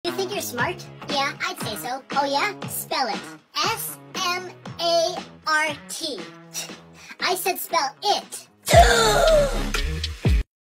You think you're smart? Yeah, I'd say so. Oh yeah? Spell it. S-M-A-R-T. I said spell it.